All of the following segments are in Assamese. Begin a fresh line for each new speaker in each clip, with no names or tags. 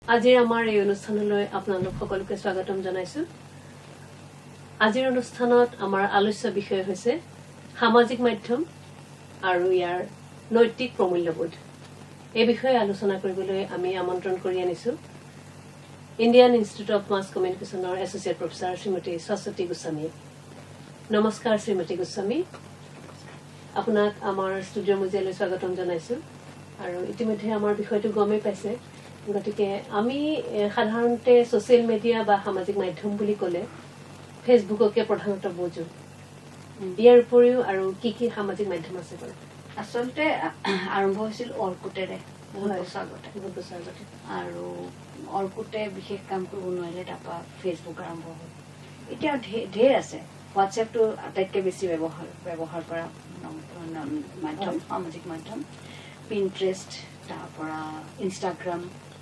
আজিৰ আমাৰ এই অনুষ্ঠানলৈ আপোনালোক সকলোকে স্বাগতম জনাইছো। আজিৰ অনুষ্ঠানত আমাৰ আলোচ্য বিষয় হৈছে সামাজিক মাধ্যম আৰু ইয়াৰ নৈতিক প্ৰমূল্যবোধ। এই বিষয়ে আলোচনা কৰিবলৈ আমি আমন্ত্ৰণ কৰি আনিছো ইণ্ডিয়ান ইনষ্টিটিউট অফ মাছ কমিউনিকেশ্যনৰ এছ'চিয়েট প্ৰফেচাৰ শ্ৰীমতী সৰস্বতী গোস্বামী। নমস্কাৰ শ্ৰীমতী গোস্বামী, আপোনাক আমাৰ ষ্টুডিঅ' মজিয়ালৈ স্বাগতম জনাইছো। আৰু ইতিমধ্যে আমাৰ বিষয়টো গমেই পাইছে, গতিকে আমি সাধাৰণতে ছ'চিয়েল মিডিয়া বা সামাজিক মাধ্যম বুলি ক'লে ফেচবুককে প্ৰধানতঃ বুজো। ইয়াৰ উপৰিও আৰু কি কি সামাজিক মাধ্যম আছে বাৰু?
আচলতে আৰম্ভ হৈছিল অৰ্কুটেৰে বহুত বছৰ আগতে, আৰু অৰ্কুটে বিশেষ কাম কৰিব নোৱাৰিলে, তাৰপৰা ফেচবুক আৰম্ভ হ'ল। এতিয়া ঢেৰ আছে। হোৱাটছএপটো আটাইতকৈ বেছি ব্যৱহাৰ কৰা মাধ্যম, সামাজিক মাধ্যম। পিণ্টাৰেষ্ট, তাৰপৰা ইনষ্টাগ্ৰাম,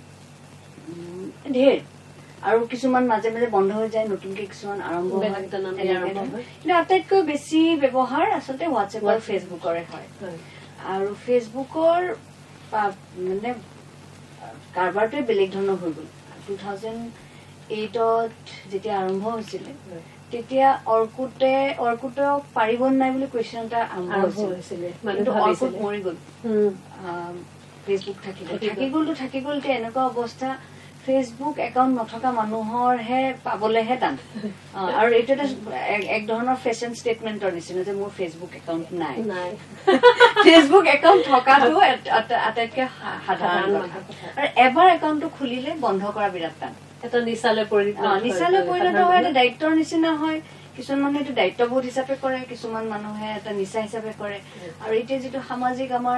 ঢেৰ। আৰু কিছুমান মাজে মাজে বন্ধ হৈ যায়, নতুনকৈ কিছুমান আৰম্ভ হয়। কিন্তু আটাইতকৈ বেছি ব্যৱহাৰ আচলতে হোৱাটছএপ আৰু ফেচবুকৰে হয়। আৰু ফেচবুকৰ মানে কাৰবাৰটোৱে বেলেগ ধৰণৰ হৈ গ'ল। 2008 যেতিয়া আৰম্ভ হৈছিলে, তেতিয়া অৰ্কুটক পাৰিব নাই বুলি কুৱেশ্যন এটা আৰম্ভ হৈছিলে, কিন্তু অৰ্কুট মৰি গ'ল। ফেচবুক থাকি গ'ল। এতিয়া এনেকুৱা অৱস্থা, ফেচবুক একাউণ্ট নথকা মানুহৰহে পাবলেহে টান। আৰু এইটো এটা এক ধৰণৰ ফেশ্বন ষ্টেটমেণ্টৰ নিচিনা যে মোৰ ফেচবুক একাউণ্ট নাই। ফেচবুক একাউণ্ট থকাটো আটাইতকৈ সাধাৰণ কথা। আৰু এবাৰ একাউণ্টটো খুলিলে বন্ধ কৰা বিৰাট টান।
এটা নিচালৈ পৰিণত
হয়, এটা দায়িত্বৰ নিচিনা হয়। কিছুমান মানুহে এইটো দায়িত্ববোধ হিচাপে কৰে, কিছুমান মানুহে এটা নিচা হিচাপে কৰে। আৰু এতিয়া যিটো সামাজিক আমাৰ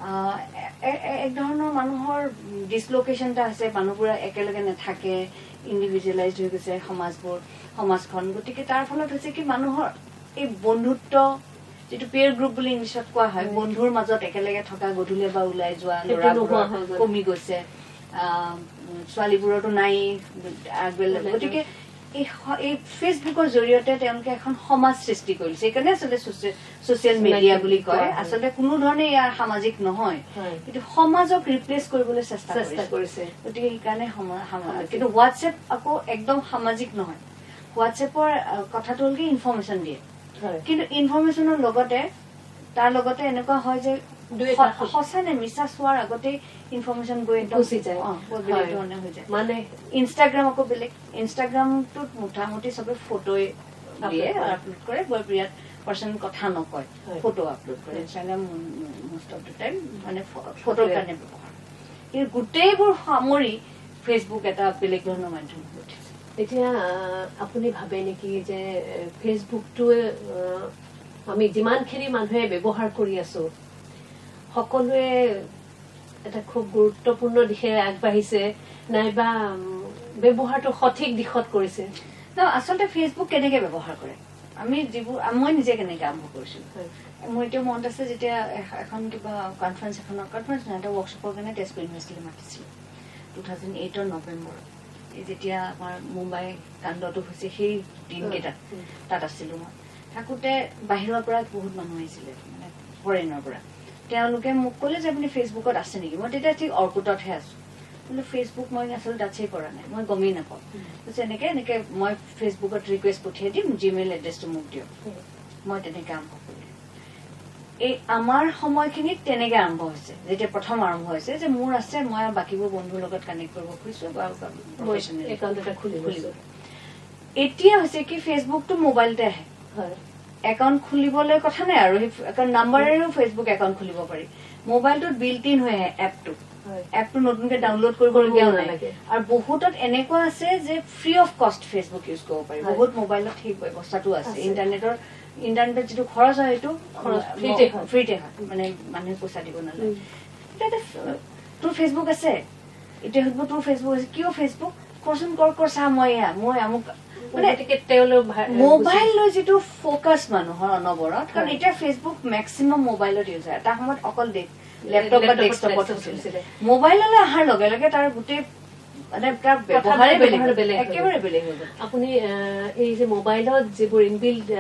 এক ধৰণৰ মানুহৰ ডিছলোকেশ্যন এটা আছে, মানুহবোৰ একেলগে নাথাকে, ইণ্ডিভিজুৱেলাইজ হৈ গৈছে সমাজখন। গতিকে তাৰ ফলত হৈছে কি, মানুহৰ এই বন্ধুত্ব, যিটো পিয়াৰ গ্ৰুপ বুলি ইংলিছত কোৱা হয়, বন্ধুৰ মাজত একেলগে থকা, গধূলি বা ওলাই যোৱা ল'ৰাবোৰৰ কমি গৈছে, ছোৱালীবোৰতো নাই আগবেলা। গতিকে এই ফেচবুকৰ জৰিয়তে তেওঁলোকে এখন সমাজ সৃষ্টি কৰিছে। সেইকাৰণে আচলতে ছচিয়েল মিডিয়া বুলি কয়। আচলতে কোনো ধৰণে ইয়াৰ সামাজিক নহয়, কিন্তু সমাজক ৰিপ্লেচ কৰিবলৈ চেষ্টা কৰিছে। গতিকে সেইকাৰণে কিন্তু হোৱাটছএপ আকৌ একদম সামাজিক নহয়। হোৱাটছএপৰ কথাটো হ'ল কি, ইনফৰমেশ্যন দিয়ে। কিন্তু ইনফৰমেশ্যনৰ লগতে তাৰ লগতে এনেকুৱা হয় যে সঁচা নে মিছা চোৱাৰ আগতে ইনফৰমেশ্যন গৈ গুচি যায়, বেলেগ ধৰণে হৈ যায়। মানে ইনষ্টাগ্ৰাম আকৌ বেলেগ। ইনষ্টাগ্ৰামটোত মোটামুটি চবে ফটোই দিয়ে, আপলোড কৰে, বৰ বিৰাট পাৰ্চনেল কথা নকয়, ফটো আপলোড কৰে। Instagram most of the time মানে ফটোৰ কাৰণে ব্যৱহাৰ। কিন্তু গোটেইবোৰ সামৰি ফেচবুক এটা বেলেগ ধৰণৰ মাধ্যম হৈ উঠিছে।
এতিয়া আপুনি ভাবে নেকি যে ফেচবুকটোৱে আমি যিমানখিনি মানুহে ব্যৱহাৰ কৰি আছো, সকলোৱে এটা খুব গুৰুত্বপূৰ্ণ দিশেৰে আগবাঢ়িছে, নাইবা ব্যৱহাৰটো সঠিক দিশত কৰিছে?
আচলতে ফেচবুক কেনেকে ব্যৱহাৰ কৰে, মই নিজে কেনেকে আৰম্ভ কৰিছিলো। মোৰ এতিয়া মনত আছে, যেতিয়া এখন কিবা কনফাৰেন্স এটা ৱৰ্কশ্বপৰ কাৰণে তেজপুৰ ইউনিভাৰ্চিটিলৈ মাতিছিল 2008 নৱেম্বৰত। যেতিয়া আমাৰ মুম্বাই কাণ্ডটো হৈছে সেই দিনকেইটাত তাত আছিলো মই। থাকোতে বাহিৰৰ পৰা বহুত মানুহ আহিছিলে, মানে ফৰেইনৰ পৰা। তেওঁলোকে মোক ক'লে যে আপুনি ফেচবুকত আছে নেকি? মই তেতিয়া ঠিক অৰ্কুটতহে আছো। কিন্তু ফেচবুক মই আচলতে টাচেই কৰা নাই, মই গমেই নাপাওঁ। এনেকে মই ফেচবুকত ৰিকুৱেষ্ট পঠিয়াই দিম, জিমেইল এড্ৰেছটো মোক দিয়ক। মই তেনেকে আৰম্ভ কৰিলো। এই আমাৰ সময়খিনিত তেনেকে আৰম্ভ হৈছে, যেতিয়া প্ৰথম আৰম্ভ হৈছে যে মোৰ আছে, মই বাকীবোৰ বন্ধুৰ লগত কানেক্ট কৰিব খুজিছো বা একাউণ্ট এটা খুলিব। এতিয়া হৈছে কি, ফেচবুকটো মোবাইলতে আহে। একাউণ্ট খুলিবলৈ কথা নাই, আৰু সেই নাম্বাৰেৰেও ফেচবুক একাউণ্ট খুলিব পাৰি। মোবাইলটোত বিল্ট ইন হৈ আহে এপটো নতুনকে ডাউনলোড কৰিবলগীয়াও নালাগে। আৰু বহুতত এনেকুৱা আছে যে free of cost Facebook use কৰিব পাৰি। বহুত মোবাইলত সেই ব্যৱস্থাটো আছে। ইণ্টাৰনেটত যিটো খৰচ হয় সেইটো ফ্ৰীতে হয়, মানে মানুহে পইচা দিব নালাগে। তোৰ ফেচবুক আছে, এতিয়া সুধিব তোৰ ফেচবুক আছে, কিয় ফেচবুক কচোন, কৰ চা, মই আমুক। মানে মোবাইল লৈ যিটো ফকাছ মানুহৰ অনবৰত, কাৰণ এতিয়া ফেচবুক মেক্সিমাম মোবাইলত ইউজ হয়। এটা সময়ত অকল লেপটপ বা ডেস্কটপত হৈছিলে। মোবাইললৈ অহাৰ লগে লগে তাৰ গোটেই মানে তাৰ ব্যৱহাৰে একেবাৰে বেলেগ হৈ গ'ল।
আপুনি এই যে মোবাইলত যিবোৰ ইনবিল্ড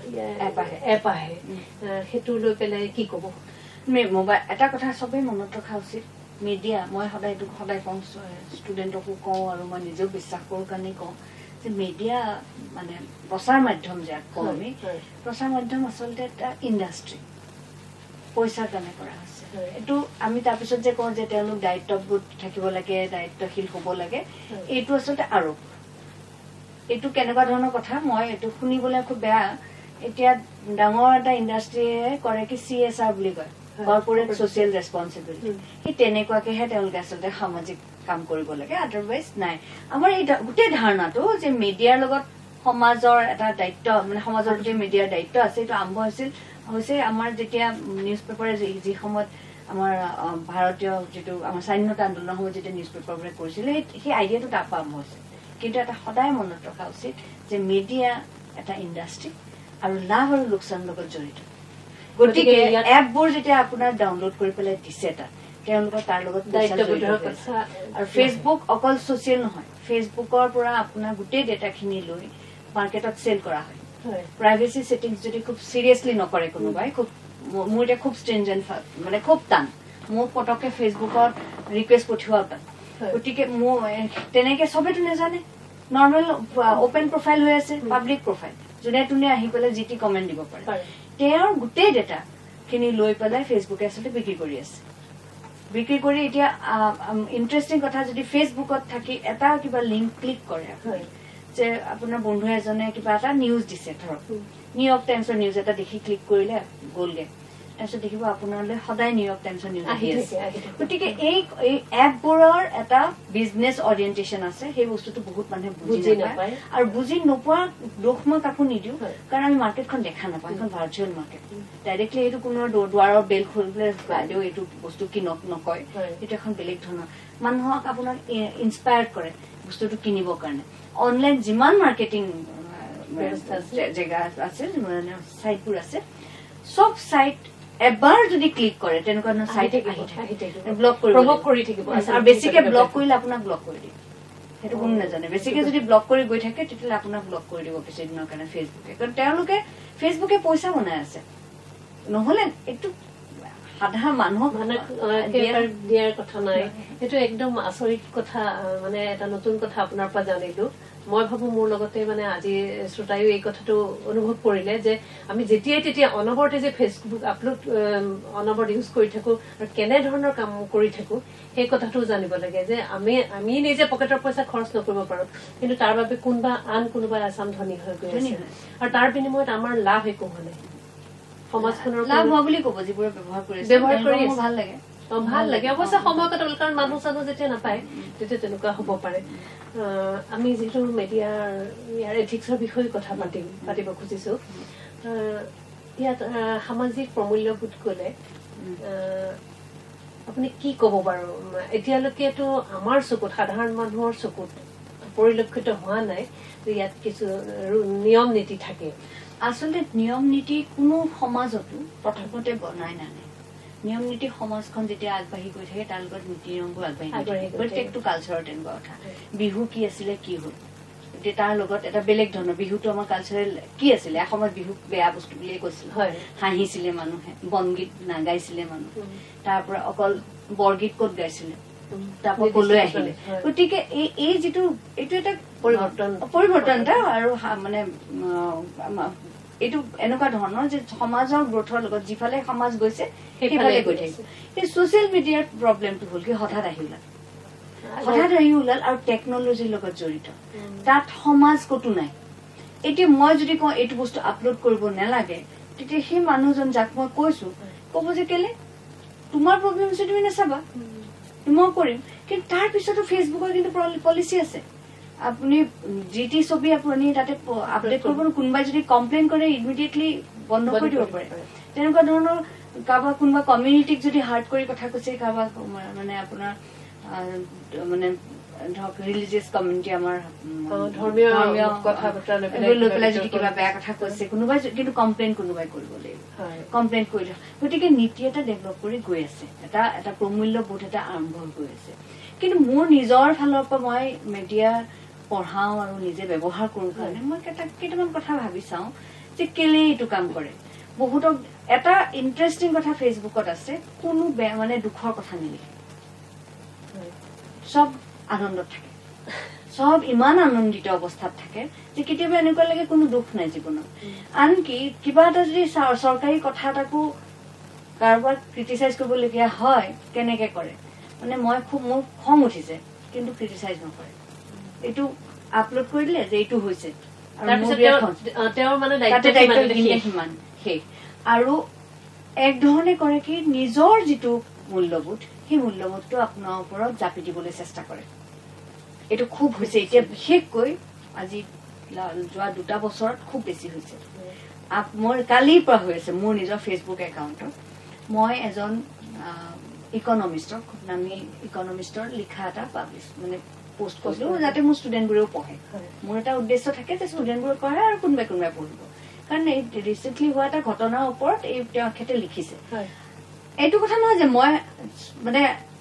এপ আহে, সেইটো লৈ পেলাই কি ক'ব?
মোবাইল এটা কথা চবেই মনত ৰখা উচিত, মিডিয়া মই সদায় কওঁ ষ্টুডেণ্টকো কওঁ আৰু মই নিজেও বিশ্বাস কৰোঁ কাৰণে কওঁ যে মিডিয়া মানে প্ৰচাৰ মাধ্যম যাক কওঁ আমি প্ৰচাৰ মাধ্যম আচলতে এটা ইণ্ডাষ্ট্ৰী পইচাৰ কাৰণে কৰা হৈছে এইটো আমি তাৰপিছত যে কওঁ যে তেওঁলোক দায়িত্ববোধ থাকিব লাগে দায়িত্বশীল হ'ব লাগে এইটো আচলতে আৰোপ এইটো কেনেকুৱা ধৰণৰ কথা মই এইটো শুনিবলৈ খুব বেয়া এতিয়া ডাঙৰ এটা ইণ্ডাষ্ট্ৰীয়ে কৰে কি CSR বুলি কয় কৰ্পোৰেট ছ'চিয়েল ৰেছপনচিবিলিটি সেই তেনেকুৱাকেহে তেওঁলোকে আচলতে সামাজিক কাম কৰিব লাগে আদাৰৱাইজ নাই আমাৰ এই গোটেই ধাৰণাটো যে মিডিয়াৰ লগত সমাজৰ এটা দায়িত্ব মানে সমাজৰ প্ৰতি মিডিয়াৰ দায়িত্ব আছে এইটো আৰম্ভ হৈছে আমাৰ যেতিয়া নিউজ পেপাৰে যি সময়ত আমাৰ ভাৰতীয় যিটো আমাৰ স্বাধীনতা আন্দোলনৰ সময়ত যেতিয়া নিউজ পেপাৰবোৰে কৰিছিলে সেই আইডিয়াটো তাৰ পৰা আৰম্ভ হৈছে কিন্তু এটা সদায় মনত ৰখা উচিত যে মিডিয়া এটা ইণ্ডাষ্ট্ৰী আৰু লাভ আৰু লোকচানৰ লগত জড়িত গতিকে এপবোৰ যেতিয়া আপোনাৰ ডাউনলোড কৰি পেলাই দিছে তেওঁলোকৰ তাৰ লগত আৰু ফেচবুক অকল ছচিয়েল নহয় ফেচবুকৰ পৰা আপোনাৰ গোটেই ডেটাখিনি লৈ মাৰ্কেটত চেল কৰা হয় প্ৰাইভেচি ছেটিংছ যদি খুব চিৰিয়াছলি নকৰে কোনোবাই খুব মোৰ এতিয়া খুব ষ্ট্ৰিনজেণ্ট মানে খুব টান মোক পটককে ফেচবুকত ৰিকুৱেষ্ট পঠিওৱা টান গতিকে মোৰ তেনেকে চবেতো নাজানে নৰ্মেল অপেন প্ৰফাইল হৈ আছে পাব্লিক প্ৰফাইল যোনে তোনে আহি পেলাই যি টি কমেণ্ট দিব পাৰে তেওঁৰ গোটেই ডেটা খিনি লৈ পেলাই ফেচবুকে আচলতে বিক্ৰী কৰি আছে বিক্ৰী কৰি এতিয়া ইণ্টাৰেষ্টিং কথা যদি ফেচবুকত থাকি এটা কিবা লিংক ক্লিক কৰে যে আপোনাৰ বন্ধু এজনে কিবা এটা নিউজ দিছে ধৰক নিউয়ৰ্ক টাইমছৰ নিউজ এটা দেখি ক্লিক কৰিলে গ'লগে তাৰপিছত দেখিব আপোনালৈ সদায় নিউয়ৰ্ক টাইমছৰ নিউজ আহি আছে গতিকে এই এপবোৰৰ এটা বিজনেছ অৰিয়েণ্টেশ্যন আছে সেই বস্তুটো বহুত মানুহে বুজি নাপায় আৰু বুজি নোপোৱা দোষ মই কাকো নিদিওঁ কাৰণ আমি মাৰ্কেটখন দেখা নাপাওঁ এখন ভাৰ্চুৱেল মাৰ্কেট ডাইৰেক্টলি এইটো কোনো দুৱাৰৰ বেল খুলিলে বাইদেউ এইটো বস্তু কিনক নকয় এইটো এখন বেলেগ ধৰণৰ মানুহক আপোনাক ইনস্পায়াৰ্ড কৰে বস্তুটো কিনিবৰ কাৰণে অনলাইন যিমান মাৰ্কেটিং জেগা আছে চাইটবোৰ আছে চব চাইট এবাৰ যদি ক্লিক কৰে তেনেকুৱা ধৰণৰ চাইট আহি থাকে ব্লক কৰি থাকিব আৰু বেছিকে ব্লক কৰিলে আপোনাক ব্লক কৰি দিয়ে সেইটো কোনো নাজানে বেছিকে যদি ব্লক কৰি গৈ থাকে তেতিয়াহ'লে আপোনাক ব্লক কৰি দিব কিছুদিনৰ কাৰণে ফেচবুকে কাৰণ তেওঁলোকে ফেচবুকে পইচা বনাই আছে নহ'লে এইটো সাধাৰণ মানুহক
দিয়াৰ কথা নাই সেইটো একদম আচৰিত কথা মানে এটা নতুন কথা আপোনাৰ পৰা জানিলো মই ভাবো মোৰ লগতে মানে আজি শ্ৰোতায়ো এই কথাটো অনুভৱ কৰিলে যে আমি যেতিয়াই তেতিয়া অনবৰতে যে ফেচবুক আপলোড অনবৰত ইউজ কৰি থাকো আৰু কেনেধৰণৰ কাম কৰি থাকো সেই কথাটো জানিব লাগে যে আমি নিজে পকেটৰ পইচা খৰচ নকৰিব পাৰো কিন্তু তাৰ বাবে কোনোবা আছাম ধনী হৈ গৈ আছে আৰু তাৰ বিনিময়ত আমাৰ লাভ একো হোৱা নাই সমাজখনৰ
লাভ হোৱা বুলি ক'ব যিবোৰে ব্যৱহাৰ কৰি
ভাল লাগে অৱশ্যে সময় কটাব কাৰণ মানুহ চানুহ যেতিয়া নাপায় তেতিয়া তেনেকুৱা হ'ব পাৰে আমি যিহেতু ইয়াৰ এথিক্সৰ বিষয়ে কথা পাতিব খুজিছো ইয়াত সামাজিক প্ৰমূল্যবোধ ক'লে আপুনি কি ক'ব বাৰু এতিয়ালৈকেতো আমাৰ চকুত সাধাৰণ মানুহৰ চকুত পৰিলক্ষিত হোৱা নাই যে ইয়াত কিছু নিয়ম নীতি থাকে
আচলতে নিয়ম নীতি কোনো সমাজতো প্ৰথমতে বনাই নানে নিয়ম নীতি সমাজখন যেতিয়া আগবাঢ়ি গৈ থাকে তাৰ লগত নীতি নিয়মবোৰ আগবাঢ়ি প্ৰত্যেকটো কালচাৰৰ তেনেকুৱা কথা বিহু কি আছিলে কি হ'ল এতিয়া তাৰ লগত এটা বেলেগ ধৰণৰ বিহুটো আমাৰ কালচাৰেল কি আছিলে এসময়ত বিহু বেয়া বস্তু বুলিয়ে কৈছিল হাঁহিছিলে মানুহে বনগীত নাগাইছিলে মানুহ তাৰ পৰা অকল বৰগীত ক'ত গাইছিলে তাৰ পৰা কলৈ আহিলে গতিকে এই যিটো এইটো এটা পৰিৱৰ্তন এটা আৰু মানে এইটো এনেকুৱা ধৰণৰ যে সমাজৰ গ্ৰোথৰ লগত যিফালে সমাজ গৈছে সেইফালে গৈ থাকিব এই ছচিয়েল মিডিয়াৰ প্ৰব্লেমটো হ'ল কি হঠাৎ আহি ওলাল আৰু টেকনলজিৰ লগত জড়িত তাত সমাজ ক'তো নাই এতিয়া মই যদি কওঁ এইটো বস্তু আপলোড কৰিব নালাগে তেতিয়া সেই মানুহজন যাক মই কৈছো ক'ব যে কেলে তোমাৰ প্ৰব্লেম হৈছে তুমি নাচাবা মই কৰিম কিন্তু তাৰ পিছতো ফেচবুকৰ কিন্তু পলিচি আছে আপুনি যি টি ছবি আপুনি তাতে আপডেট কৰিব কোনোবাই যদি কমপ্লেইন কৰে ইমিডিয়েটলি বন্ধ কৰি দিব পাৰে তেনেকুৱা ধৰণৰ কাৰোবাৰ কোনোবা কমিউনিটিক যদি হাৰ্ট কৰি কথা কৈছে কাৰোবাক মানে আপোনাৰ মানে ধৰক ৰিলিজিয়াছ কমিউনিটি আমাৰ
ধৰ্মীয় কথা
লৈ পেলাই যদি কিবা বেয়া কথা কৈছে কোনোবাই কিন্তু কমপ্লেইন কোনোবাই কৰিব লাগিব কমপ্লেইন কৰিলে গতিকে নীতি এটা ডেভেলপ কৰি গৈ আছে এটা প্ৰমূল্যবোধ এটা আৰম্ভ হৈ আছে কিন্তু মোৰ নিজৰ ফালৰ পৰা মই মিডিয়া পঢ়াও আৰু নিজে ব্যৱহাৰ কৰো কাৰণে মই কেইটামান কথা ভাবি চাওঁ যে কেলে এইটো কাম কৰে বহুতক এটা ইণ্টাৰেষ্টিং কথা ফেচবুকত আছে কোনো মানে দুখৰ কথা নিলিখে সব আনন্দত থাকে সব ইমান আনন্দিত অৱস্থাত থাকে যে কেতিয়াবা এনেকুৱা লাগে কোনো দুখ নাই জীৱনত আনকি কিবা এটা যদি চৰকাৰী কথা এটাকো কাৰোবাক ক্ৰিটিচাইজ কৰিবলগীয়া হয় কেনেকে কৰে মানে মই খুব মোৰ খং উঠিছে কিন্তু ক্ৰিটিচাইজ নকৰে এইটো আপলোড কৰি দিলে যে এইটো হৈছে আৰু এক ধৰণে কৰে কি নিজৰ যিটো মূল্যবোধ সেই মূল্যবোধটো আপোনাৰ ওপৰত জাপি দিবলৈ চেষ্টা কৰে এইটো খুব হৈছে এতিয়া বিশেষকৈ আজি যোৱা 2 বছৰত খুব বেছি হৈছে মোৰ কালিৰ পৰা হৈ আছে মোৰ নিজৰ ফেচবুক একাউণ্টত মই এজন ইকনমিষ্টৰ খুব নামী ইকনমিষ্টৰ লিখা এটা পাব্লিছ মানে পোষ্ট কৰিলো যাতে মোৰ ষ্টুডেণ্টবোৰেও পঢ়ে মোৰ এটা উদ্দেশ্য থাকে যে ষ্টুডেণ্টবোৰে পঢ়ে আৰু কোনোবাই পঢ়িব কাৰণ এই ৰিচেণ্টলি হোৱা এটা ঘটনাৰ ওপৰত এই তেখেতে লিখিছে এইটো কথা নহয় যে মই মানে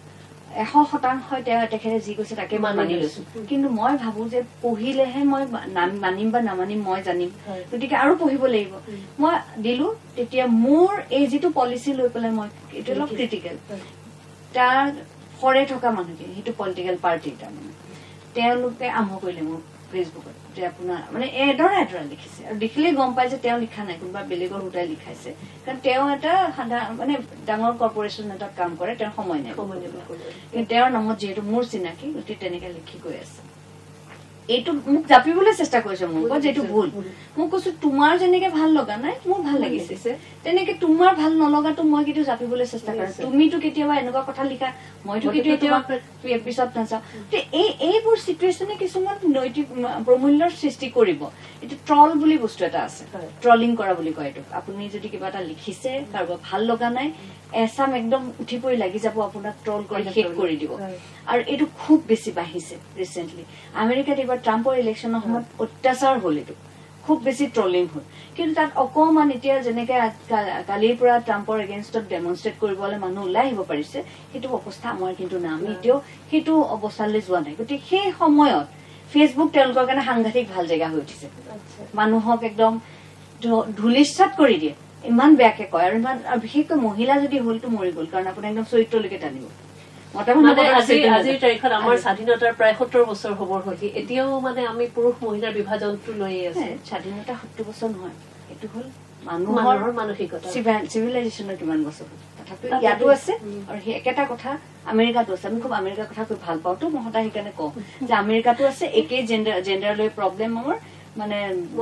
100% তেখেতে যি কৈছে তাকে মানি লৈছো কিন্তু মই ভাবো যে পঢ়িলেহে মই মানিম বা নামানিম মই জানিম গতিকে আৰু পঢ়িব লাগিব মই দিলো তেতিয়া মোৰ এই যিটো পলিচি লৈ পেলাই মই এইটো অলপ ক্ৰিটিকেল তাৰ ফৰে থকা মানুহখিনি সেইটো পলিটিকেল পাৰ্টি তাৰমানে তেওঁলোকে আৰম্ভ কৰিলে মোৰ ফেচবুকত যে আপোনাৰ মানে এডৰা লিখিছে আৰু দেখিলে গম পাই যে তেওঁ লিখা নাই কোনোবা বেলেগৰ উঠাই লিখাইছে কাৰণ তেওঁ এটা মানে ডাঙৰ কৰ্পৰেশ্যন এটাত কাম কৰে তেওঁৰ সময় নাই কিন্তু তেওঁৰ নামত যিহেতু মোৰ চিনাকি গতিকে তেনেকে লিখি গৈ আছে এইটো মোক জাপিবলৈ চেষ্টা কৰিছে মোক যে এইটো ভুল মোক কৈছো তোমাৰ যেনেকে ভাল লগা নাই মোৰ ভাল লাগিছে তেনেকে তোমাৰ ভাল নলগাটো মই কিন্তু জাপিবলৈ চেষ্টা কৰিছো তুমিতো কেতিয়াবা এনেকুৱা কথা লিখা মইতো কেতিয়াবা পিছত নাচাওঁ এইবোৰ চিটুৱেশ্যনে কিছুমান নৈতিক প্ৰমূল্যৰ সৃষ্টি কৰিব এইটো ট্ৰল বুলি বস্তু এটা আছে ট্ৰলিং কৰা বুলি কয় এইটো আপুনি যদি কিবা এটা লিখিছে কাৰোবাৰ ভাল লগা নাই এছাম একদম উঠি পৰি লাগি যাব আপোনাক ট্ৰল কৰি শেষ কৰি দিব আৰু এইটো খুব বেছি বাঢ়িছে ৰিচেণ্টলি আমেৰিকাত এইবাৰ ট্ৰাম্পৰ ইলেকশ্যনৰ সময়ত অত্যাচাৰ হল এইটো খুব বেছি ট্ৰলিং হল কিন্তু তাত অকমান এতিয়া যেনেকে কালিৰ পৰা ট্ৰাম্পৰ এগেইনষ্টত ডেমনষ্ট্ৰেট কৰিবলৈ মানুহ ওলাই আহিব পাৰিছে সেইটো অৱস্থা আমাৰ কিন্তু নাই আমি এতিয়াও সেইটো অৱস্থালৈ যোৱা নাই গতিকে সেই সময়ত ফেচবুক তেওঁলোকৰ কাৰণে সাংঘাতিক ভাল জেগা হৈ উঠিছে মানুহক একদম ধুলিচ্ছাত কৰি দিয়ে ইমান বেয়াকে কয় আৰু ইমান বিশেষকৈ মহিলা যদি হলটো মৰি গল কাৰণ আপুনি একদম চৰিত্ৰলৈকে টানিব
আজিৰ তাৰিখত আমাৰ স্বাধীনতাৰ প্ৰায় 70 বছৰ হবৰ হৈছে এতিয়াও মানে আমি পুৰুষ মহিলাৰ বিভাজনটো লৈয়ে আছে
স্বাধীনতা 70 বছৰ নহয় এইটো হল মানুহৰ মানসিকতা চিভিলাইজেশ্যনৰ কিমান বছৰ হ'ল তথাপি ইয়াতো আছে আৰু সেই একেটা কথা আমেৰিকাতো আছে আমি খুব আমেৰিকাৰ কথা কৈ ভাল পাওঁতো মই সদায় সেইকাৰণে কওঁ যে আমেৰিকাতো আছে একেই জেণ্ডাৰ লৈ প্ৰব্লেম আমাৰ মানে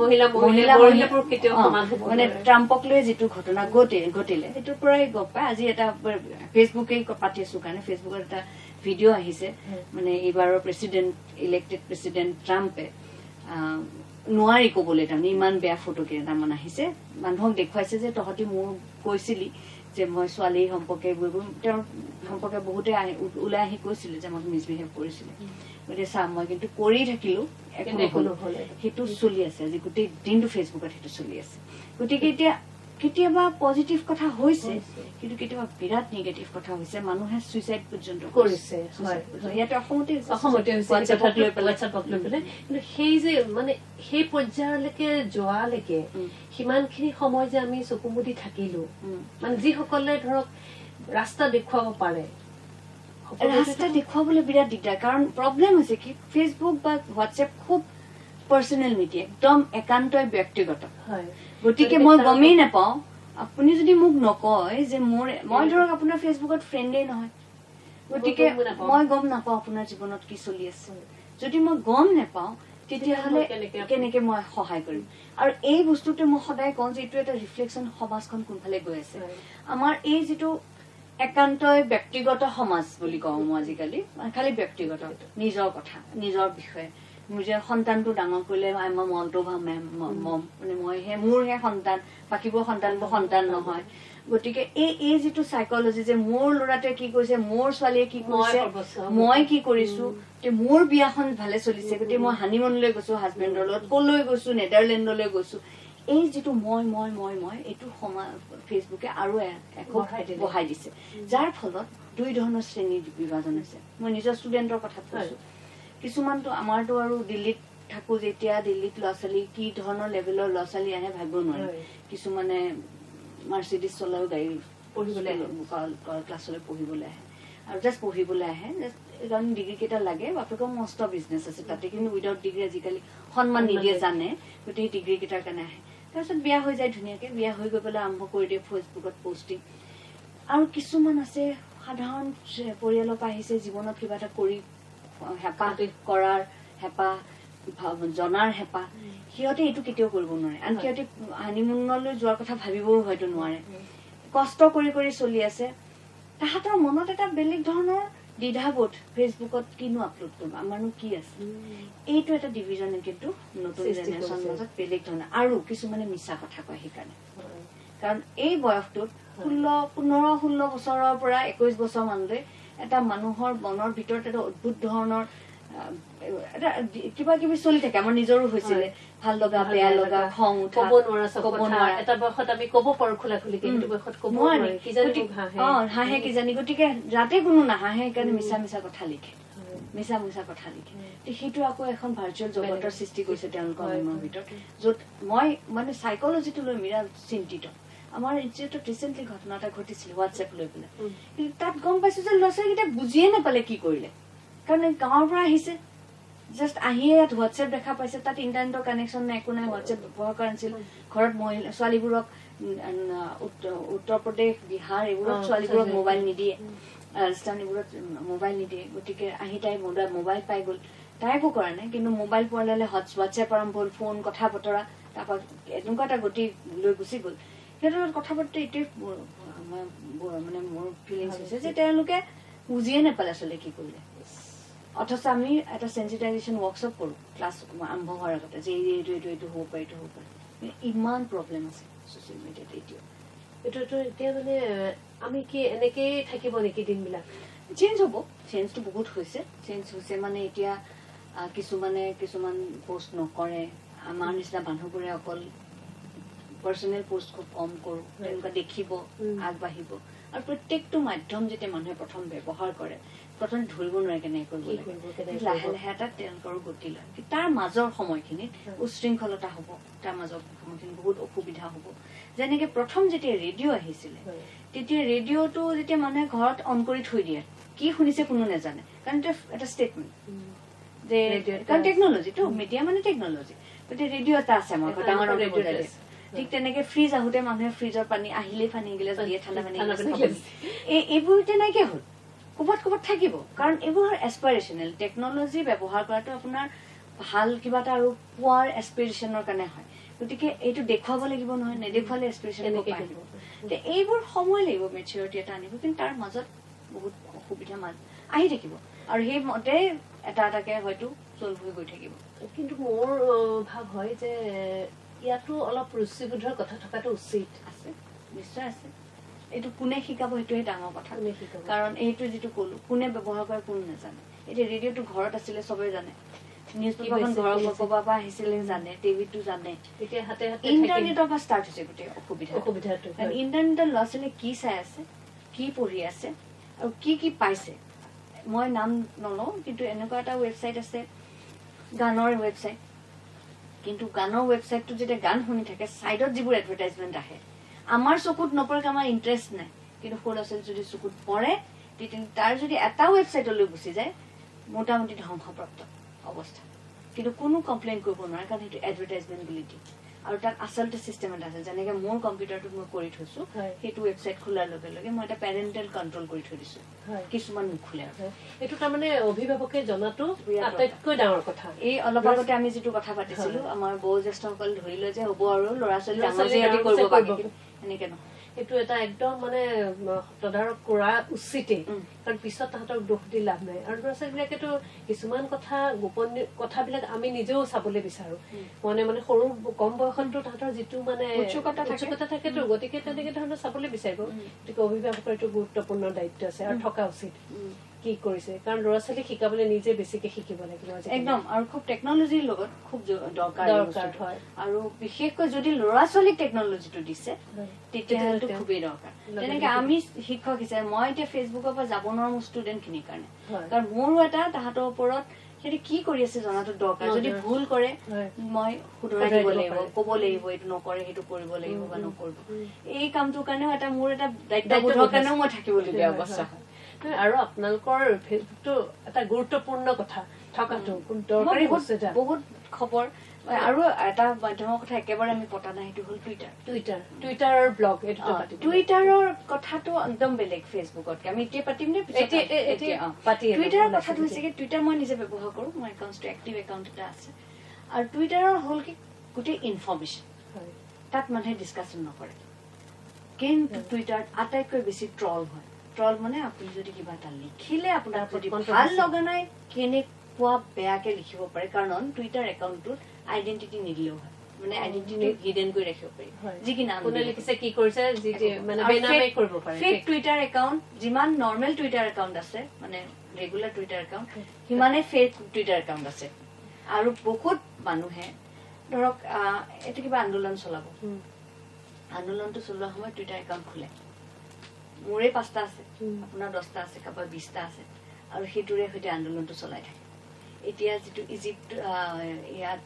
মানে ট্ৰাম্পক লৈ যিটো ঘটনা ঘটিলে সেইটোৰ পৰাই গম পায় আজি এটা ফেচবুকে পাতি আছো কাৰণে ফেচবুকত এটা ভিডিঅ' আহিছে মানে এইবাৰৰ ইলেক্টেড প্ৰেচিডেণ্ট ট্ৰাম্পে নোৱাৰি কবলৈ তাৰমানে ইমান বেয়া ফটো কেইটামান আহিছে মানুহক দেখুৱাইছে যে তহঁতি মোৰ কৈছিলি যে মই ছোৱালী সম্পৰ্কে তেওঁৰ সম্পৰ্কে বহুতে ওলাই আহি কৈছিলে যে আমাক মিছবিহেভ কৰিছিলে গতিকে চা মই কিন্তু কৰি থাকিলো সেইটো চলি আছে আজি গোটেই দিনটো ফেচবুকত সেইটো চলি আছে গতিকে এতিয়া কেতিয়াবা পজিটিভ কথা হৈছে কিন্তু কেতিয়াবা বিৰাট নিগেটিভ কথা হৈছে মানুহে সুইচাইড পৰ্যন্ত কৰিছে ইয়াতে অসমতে
কিন্তু সেই যে মানে সেই পৰ্যায়লৈকে যোৱালৈকে সিমানখিনি সময় যে আমি চকু মুদি থাকিলো মানে যিসকলে ধৰক ৰাস্তা দেখুৱাব পাৰে
ৰাস্তা দেখুৱাবলৈ বিৰাট দিগদাৰ কাৰণ প্ৰব্লেম হৈছে কি ফেচবুক বা হোৱাটছএপ খুব পাৰ্চনেল মিডিয়া একদম একান্তই ব্যক্তিগত গতিকে মই গমেই নাপাওঁ আপুনি যদি মোক নকয় যে মই ধৰক আপোনাৰ ফেচবুকত ফ্ৰেণ্ডেই নহয় গতিকে মই গম নাপাওঁ আপোনাৰ জীৱনত কি চলি আছে যদি মই গম নাপাওঁ তেতিয়াহ'লে কেনেকে মই সহায় কৰিম আৰু এই বস্তুটো মই সদায় কওঁ যে এইটো এটা ৰিফ্লেকশ্যন সমাজখন কোনফালে গৈ আছে আমাৰ এই যিটো একান্তই ব্যক্তিগত সমাজ বুলি কওঁ মই আজিকালি খালি ব্যক্তিগত নিজৰ কথা নিজৰ বিষয়ে নিজৰ সন্তানটো ডাঙৰ কৰিলে মই মনটো মানে মইহে মোৰহে সন্তান বাকীবোৰ সন্তান নহয় গতিকে এই যিটো চাইকলজি যে মোৰ ল'ৰাটোৱে কি কৰিছে মোৰ ছোৱালীয়ে কি কৰিছে মই কি কৰিছো মোৰ বিয়াখন ভালে চলিছে গতিকে মই হানিমুনলৈ গৈছো হাজবেণ্ডৰ লগত কলৈ গৈছো নেদাৰলেণ্ডলৈ গৈছো এই যিটো মই এইটো ফেচবুকে আৰু বঢ়াই দিছে যাৰ ফলত দুই ধৰণৰ শ্ৰেণী বিভাজন হৈছে মই নিজৰ ষ্টুডেণ্টৰ কথা কৈছো কিছুমানতো আমাৰতো আৰু দিল্লীত থাকো যেতিয়া দিল্লীত ল'ৰা ছোৱালী কি ধৰণৰ লেভেলৰ ল'ৰা ছোৱালী আহে ভাবিব নোৱাৰে কিছুমানে মাৰ্চিডিজ চলাও গাড়ী পঢ়িবলৈ ক্লাছলৈ পঢ়িবলৈ আহে আৰু জাষ্ট পঢ়িবলৈ আহে কাৰণ ডিগ্ৰী কেইটা লাগে বাপেকৰ মস্ত বিজনেছ আছে তাতে কিন্তু উইদাউট ডিগ্ৰী আজিকালি সন্মান নিদিয়ে জানে গতিকে ডিগ্ৰী কেইটাৰ কাৰণে আহে তাৰপিছত বিয়া হৈ যায় ধুনীয়াকে বিয়া হৈ গৈ পেলাই আৰম্ভ কৰি দিয়ে ফেচবুকত পষ্টিং আৰু কিছুমান আছে সাধাৰণ পৰিয়ালৰ পৰা আহিছে জীৱনত কিবা এটা কৰি হেঁপাহ কৰাৰ হেঁপাহ জনাৰ হেঁপাহ সিহঁতে এইটো কেতিয়াও কৰিব নোৱাৰে আনকি সিহঁতে হানিমুনলৈ যোৱাৰ কথা ভাবিবও হয়তো নোৱাৰে কষ্ট কৰি কৰি চলি আছে তাহাঁতৰ মনত এটা বেলেগ ধৰণৰ দ্বিধাবোধ ফেচবুকত কিনো আপলোড কৰিম আমাৰনো কি আছে এইটো এটা ডিভিজনে কিন্তু নতুন জেনেৰেশ্যনৰ মাজত বেলেগ ধৰণৰ আৰু কিছুমানে মিছা কথা কয় সেইকাৰণে কাৰণ এই বয়সটোত 15-16 বছৰৰ পৰা 21 বছৰ মানলৈ এটা মানুহৰ মনৰ ভিতৰত এটা অদ্ভুত ধৰণৰ এটা কিবা কিবি চলি থাকে আমাৰ নিজৰো হৈছিলে ভাল লগা বেয়া লগা খং উঠা
ক'ব নোৱাৰা এটা বয়সত আমি ক'ব পাৰো খোলা খুলি কিন্তু বয়সত ক'ব নোৱাৰি
হাঁহে কিজানি গতিকে যাতে কোনো নাহাঁহে সেইকাৰণে মিছা মিছা কথা লিখে মিছা মিছা কথা লিখে সেইটো আকৌ এখন ভাৰ্চুৱেল জগতৰ সৃষ্টি কৰিছে তেওঁলোকৰ মনৰ ভিতৰত য'ত মই মানে চাইকলজিটো লৈ বিৰাট চিন্তিত আমাৰ ইনষ্টিটিউটত ৰিচেণ্টলি ঘটনা এটা ঘটিছিল হোৱাটছএপ লৈ পেলাই কিন্তু তাত গম পাইছো যে ল'ৰা ছোৱালীকেইটা বুজিয়ে নাপালে কি কৰিলে কাৰণ গাঁৱৰ পৰা আহিছে জাষ্ট আহিয়ে ইয়াত হোৱাটছএপ দেখা পাইছে তাত ইণ্টাৰনেটৰ কানেকশ্যন নাই একো নাই হোৱাটছএপ ব্যৱহাৰ কৰা নাছিল ঘৰত মহিলা ছোৱালীবোৰক উত্তৰ প্ৰদেশ বিহাৰ এইবোৰত ছোৱালীবোৰক মোবাইল নিদিয়ে ৰাজস্থান এইবোৰত মোবাইল নিদিয়ে গতিকে আহি তাই মোবাইল পাই গ'ল তাই একো কৰা নাই কিন্তু মোবাইল পোৱাৰ লগে হোৱাটছএপ আৰম্ভ হ'ল ফোন কথা বতৰা তাৰপৰা এনেকুৱা এটা গতি লৈ গুচি গ'ল সিহঁতৰ কথা পাতোতে এইটোৱে মানে মোৰ ফিলিংছ হৈছে যে তেওঁলোকে বুজিয়ে নাপালে আচলতে কি কৰিলে অথচ আমি এটা সেন্সিটাইজেশ্যন ৱৰ্কশ্বপ কৰো ক্লাছ আৰম্ভ হোৱাৰ আগতে যে এইটো হ'ব পাৰে এইটো হ'ব পাৰে ইমান প্ৰব্লেম আছে ছ'চিয়েল মিডিয়াত
এইটোতো এতিয়া মানে আমি কি এনেকেই থাকিব নেকি দিনবিলাক
চেঞ্জ হ'ব চেঞ্জটো বহুত হৈছে চেঞ্জ হৈছে মানে এতিয়া কিছুমান পোষ্ট নকৰে আমাৰ নিচিনা মানুহবোৰে অকল পাৰ্চনেল পোষ্ট খুব কম কৰো তেনেকুৱা দেখিব আগবাঢ়িব আৰু প্ৰত্যেকটো মাধ্যম যেতিয়া মানুহে প্ৰথম ব্যৱহাৰ কৰে প্ৰথম ধৰিব নোৱাৰে কেনেকৈ কৰিব লাগে লাহে লাহে এটা তেওঁলোকৰ গতি লয় তাৰ মাজৰ সময়খিনিত উশৃংখলতা হ'ব তাৰ মাজৰ সময়খিনি বহুত অসুবিধা হ'ব যেনেকে প্ৰথম যেতিয়া ৰেডিঅ' আহিছিলে তেতিয়া ৰেডিঅ'টো যেতিয়া মানুহে ঘৰত অন কৰি থৈ দিয়ে কি শুনিছে কোনো নাজানে কাৰণ এটা ষ্টেটমেণ্ট যে কাৰণ টেকনলজিটো মিডিয়া মানে টেকনলজি গতিকে ৰেডিঅ' এটা আছে আমাৰ ডাঙৰ ৰেডিঅ' ঠিক তেনেকে ফ্ৰিজ আহোঁতে মানুহে ফ্ৰিজৰ পানী আহিলেই পানী গিলাচ দিয়ে ঠাণ্ডা পানী এইবোৰ তেনেকে হ'ল ক'ৰবাত থাকিব কাৰণ এইবোৰ এছপাইৰেশ্যনেল টেকনলজি ব্যৱহাৰ কৰাটো আপোনাৰ ভাল কিবা এটা আৰু পোৱাৰ এছপিৰেশ্যনৰ কাৰণে হয় গতিকে এইটো দেখুৱাব লাগিব নহয় নেদেখুৱালে এছপিৰেশ্যন আহিব এইবোৰ সময় লাগিব মেচিউৰিটি এটা আনিব কিন্তু তাৰ মাজত বহুত অসুবিধা আহি থাকিব আৰু সেইমতে এটা এটাকে হয়তো চল্ভ হৈ গৈ থাকিব
কিন্তু মোৰ ভাৱ হয় যে ইয়াতো অলপ ৰুচিবোধৰ কথা থকাটো উচিত
আছে নিশ্চয় আছে এইটো কোনে শিকাব সেইটোহে ডাঙৰ কথা কাৰণ এইটো যিটো ক'লো কোনে ব্যৱহাৰ কৰে কোনো নাজানে এতিয়া ৰেডিঅ'টো ঘৰত আছিলে চবেই জানে নিউজ পেপাৰখন ঘৰৰ ক'ৰবাৰ পৰা আহিছিলে জানে টিভিটো জানে
এতিয়া হাতে হাতে
ইণ্টাৰনেটৰ পৰা ষ্টাৰ্ট হৈছে গোটেই অসুবিধাটো কাৰণ ইণ্টাৰনেটৰ ল'ৰা ছোৱালীয়ে কি চাই আছে কি পঢ়ি আছে আৰু কি পাইছে মই নাম নলওঁ কিন্তু এনেকুৱা এটা ৱেবছাইট আছে গানৰ ৱেবছাইট কিন্তু গানৰ ৱেবছাইটটো যেতিয়া গান শুনি থাকে ছাইডত যিবোৰ এডভাৰটাইজমেণ্ট আহে আমাৰ চকুত নপৰে আমাৰ ইণ্টাৰেষ্ট নাই কিন্তু সৰু ল'ৰা ছোৱালী যদি চকুত পৰে তেতিয়া তাৰ যদি এটা ৱেবছাইটলৈ গুচি যায় মোটামুটি ধ্বংসপ্ৰাপ্ত অৱস্থা কিন্তু কোনো কমপ্লেইন কৰিব নোৱাৰে কাৰণ সেইটো এডভাৰটাইজমেণ্ট বুলি দিয়ে আৰু তাত আচলতে চিষ্টেম এটা আছে যেনেকে মোৰ কম্পিউটাৰটোত মই কৰি থৈছো সেইটো ৱেবছাইট খোলাৰ লগে লগে মই এটা পেৰেণ্টেল কণ্ট্ৰল কৰি থৈ দিছো কিছুমান নোখোলে
এইটো তাৰমানে অভিভাৱকে জনাটো আটাইতকৈ ডাঙৰ কথা
এই অলপ আগতে আমি যিটো কথা পাতিছিলো আমাৰ বয়োজ্যেষ্ঠসকল ধৰি লৈ যে হ'ব আৰু ল'ৰা ছোৱালী কৰিব পাৰিব এনেকে নহয়
এইটো এটা একদম মানে তদাৰক কৰা উচিতেই কাৰণ পিছত তাহাঁতক দোষ দি লাভ নাই আৰু ল'ৰা ছোৱালীবিলাকেতো কিছুমান কথা গোপনীয় কথাবিলাক আমি নিজেও চাবলৈ বিচাৰো মানে সৰু কম বয়সতো তাহাঁতৰ যিটো মানে উৎসুকতা থাকেতো গতিকে তেনেকে ধৰণৰ চাবলৈ বিচাৰিব গতিকে অভিভাৱকৰ এইটো গুৰুত্বপূৰ্ণ দায়িত্ব আছে আৰু থকা উচিত কি কৰিছে কাৰণ ল'ৰা ছোৱালীক শিকাবলৈ নিজে বেছিকে শিকিব লাগিব
একদম আৰু খুব টেকনলজিৰ লগত খুব দৰকাৰ হয় আৰু বিশেষকৈ যদি ল'ৰা ছোৱালীক টেকনলজিটো দিছে তেতিয়াহ'লে খুবেই দৰকাৰ তেনেকে আমি শিক্ষক হিচাপে মই এতিয়া ফেচবুকৰ পৰা যাব নোৱাৰো মোৰ ষ্টুডেণ্টখিনিৰ কাৰণে কাৰণ মোৰো এটা তাহাঁতৰ ওপৰত সিহঁতে কি কৰি আছে জনাটো দৰকাৰ যদি ভুল কৰে মই শুধৰাই দিব লাগিব ক'ব লাগিব এইটো নকৰে সেইটো কৰিব লাগিব বা নকৰিব এই কামটোৰ কাৰণেও এটা মোৰ এটা দায়িত্ববোধৰ কাৰণেও মই থাকিবলগীয়া অৱস্থা হয়
আৰু আপোনালোকৰ ফেচবুকটো এটা গুৰুত্বপূৰ্ণ কথা থকাটো দৰকাৰী বস্তু এটা
বহুত খবৰ আৰু এটা মাধ্যমৰ কথা একেবাৰে আমি পতা নাই সেইটো হ'ল
টুইটাৰৰ ব্লগ
টুইটাৰৰ কথাটো একদম বেলেগ ফেচবুকতকে আমি এতিয়া পাতিম নে টুইটাৰৰ কথাটো হৈছে কি টুইটাৰ মই নিজে ব্যৱহাৰ কৰো মোৰ একাউণ্টটো এক্টিভ একাউণ্ট এটা আছে আৰু টুইটাৰৰ হ'ল কি গোটেই ইনফৰমেশ্যন তাত মানুহে ডিছকাশ্যন নকৰে কিন্তু টুইটাৰত আটাইতকৈ বেছি ট্ৰল হয় ট্ৰল মানে আপুনি যদি কিবা এটা লিখিলে আপোনাৰ যদি ভাল লগা নাই কেনেকুৱা বেয়াকে লিখিব পাৰে কাৰণ টুইটাৰ একাউণ্টটোত আইডেণ্টিটি নিদিলেও হয় মানে আইডেণ্টিটি হিডেন কৰি ৰাখিব পাৰি যি নাম
লিখিছে কি কৰিছে মানে বেনামে কৰিব পাৰে
ফেক টুইটাৰ একাউণ্ট যিমান নৰ্মেল টুইটাৰ একাউণ্ট আছে মানে ৰেগুলাৰ টুইটাৰ একাউণ্ট সিমানে ফেক টুইটাৰ একাউণ্ট আছে আৰু বহুত মানুহে ধৰক এইটো কিবা আন্দোলন চলাব আন্দোলনটো চলোৱা সময়ত টুইটাৰ একাউণ্ট খোলে মোৰে 5টা আছে আপোনাৰ 10টা আছে কাৰোবাৰ 20টা আছে আৰু সেইটোৰে সৈতে আন্দোলনটো চলাই থাকে এতিয়া যিটো ইজিপ্ত ইয়াত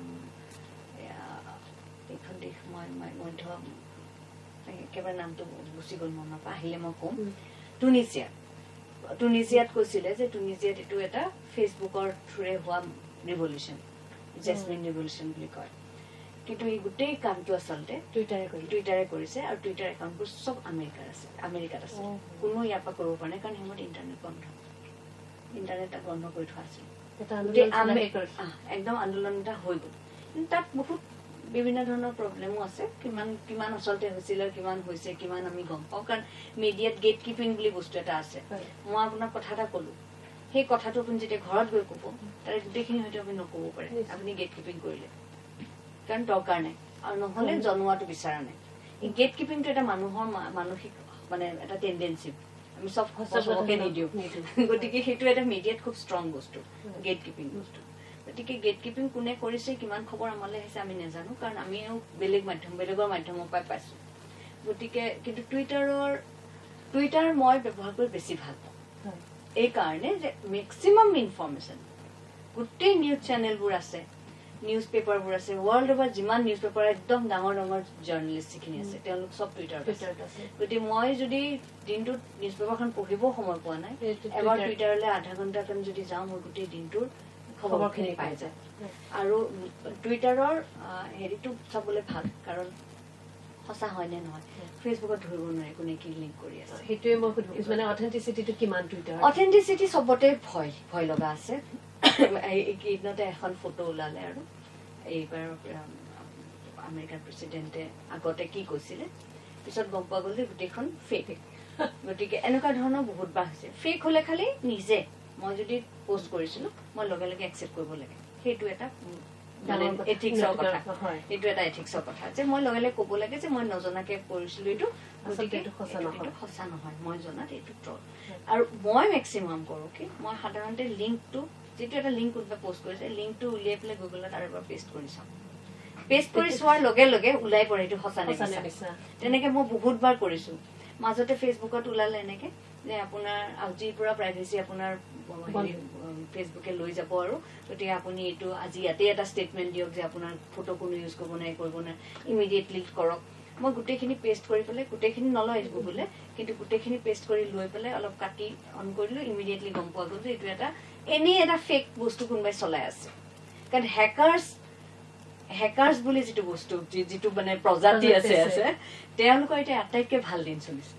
এইখন দেশ মই মধ্য একেবাৰে নামটো গুচি গ'ল মনৰ পৰা আহিলে মই ক'ম টুনিচিয়াত কৈছিলে যে টুনিচিয়াত এইটো এটা ফেচবুকৰ থ্ৰুৰে হোৱা ৰিভলিউচন জেছমিন ৰিভলিউচন বুলি কয় কিন্তু এই গোটেই কামটো আচলতে টুইটাৰে কৰিছে আৰু টুইটাৰ একাউণ্টবোৰ চব আমেৰিকাত আছে কোনো ইয়াৰ পৰা কৰিব পৰা নাই কাৰণ সিহঁত ইণ্টাৰনেট বন্ধ কৰি থোৱা আছিল একদম আন্দোলন এটা হৈ গ'ল কিন্তু তাত বহুত বিভিন্ন ধৰণৰ প্ৰব্লেমো আছে কিমান আচলতে হৈছিল আৰু কিমান হৈছে কিমান আমি গম পাওঁ কাৰণ মিডিয়াত গেট কিপিং বুলি বস্তু এটা আছে মই আপোনাক কথা এটা ক'লো সেই কথাটো আপুনি যেতিয়া ঘৰত গৈ ক'ব তাৰে গোটেইখিনি হয়তো আপুনি নক'ব পাৰে আপুনি গেট কিপিং কৰিলে কাৰণ দৰকাৰ নাই আৰু নহ'লে জনোৱাটো বিচৰা নাই এই গেট কিপিংটো এটা মানুহৰ মানসিক মানে এটা টেণ্ডেঞ্চি আমি চবকে নিদিওঁ গতিকে সেইটো এটা মিডিয়াত খুব ষ্ট্ৰং বস্তু গেট কিপিং বস্তু গতিকে গেট কিপিং কোনে কৰিছে কিমান খবৰ আমালৈ আহিছে আমি নাজানো কাৰণ আমিও বেলেগৰ মাধ্যমৰ পৰাই পাইছোঁ গতিকে কিন্তু টুইটাৰ মই ব্যৱহাৰ কৰি বেছি ভাল পাওঁ এই কাৰণে যে মেক্সিমাম ইনফৰমেশ্যন গোটেই নিউজ চেনেলবোৰ আছে নিউজ পেপাৰবোৰ আছে ৱৰ্ল্ড অভাৰ যিমান নিউজ পেপাৰ একদম ডাঙৰ জাৰ্নেলিষ্ট যিখিনি আছে তেওঁলোক চব টুইটাৰত আছে গতিকে মই যদি দিনটোত নিউজ পেপাৰখন পঢ়িবও সময় পোৱা নাই এবাৰ টুইটাৰলৈ আধা ঘণ্টা কাৰণে যদি যাওঁ মোৰ গোটেই দিনটোৰ খবৰখিনি পাই যায় আৰু টুইটাৰৰ হেৰিটো চাবলৈ ভাল কাৰণ সঁচা হয় নে নহয় ফেচবুকত ধৰিব নোৱাৰে কোনে কি লিংক কৰি আছে
সেইটোৱে মই সুধিছো মানে অথেন্টিচিটিটো কিমান টুইটাৰ
অথেন্টিচিটি চবতে ভয় লগা আছে এইকেইদিনতে এখন ফটো ওলালে আৰু এইবাৰ আমেৰিকাৰ প্ৰেচিডেণ্টে আগতে কি কৈছিলে পিছত গম পোৱা গ'ল যে গোটেইখন ফেক গতিকে এনেকুৱা ধৰণৰ বহুত বাৰ হৈছে ফেক হ'লে খালি নিজে মই যদি পোষ্ট কৰিছিলো মই লগে লগে একচেপ্ট কৰিব লাগে সেইটো এটা এথিক্সৰ কথা এইটো এটা এথিক্সৰ কথা যে মই লগে লগে ক'ব লাগে যে মই নজনাকে কৰিছিলো এইটো গতিকে এইটো সঁচা নহয় মই জনাত এইটো ট্ৰল আৰু মই মেক্সিমাম কৰোঁ কি মই সাধাৰণতে লিংকটো যিটো এটা লিংক কোনোবাই পোষ্ট কৰিছে লিংকটো উলিয়াই পেলাই গুগলত আৰু এবাৰ পেষ্ট কৰি চাওঁ পেষ্ট কৰি চোৱাৰ লগে লগে ওলাই পৰে এইটো সঁচা নে মিছা তেনেকে মই বহুতবাৰ কৰিছো মাজতে ফেচবুকত ওলালে এনেকে যে আপোনাৰ আজিৰ পৰা প্ৰাইভেচি আপোনাৰ ফেচবুকে লৈ যাব আৰু গতিকে আপুনি এইটো আজি ইয়াতে এটা ষ্টেটমেণ্ট দিয়ক যে আপোনাৰ ফটো কোনো ইউজ কৰিব নাই ইমিডিয়েটলি কৰক মই গোটেইখিনি পেষ্ট কৰি পেলাই গোটেইখিনি নলয় গুগলে কিন্তু গোটেইখিনি পেষ্ট কৰি লৈ পেলাই অলপ কাটি অন কৰিলো ইমিডিয়েটলি গম পোৱা গ'ল যে এইটো এনেই এটা ফেক বস্তু কোনোবাই চলাই আছে কাৰণ হেকাৰ্ছ বুলি যিটো বস্তু যিটো মানে প্ৰজাতি আছে তেওঁলোকৰ এতিয়া আটাইতকৈ ভাল দিন চলিছে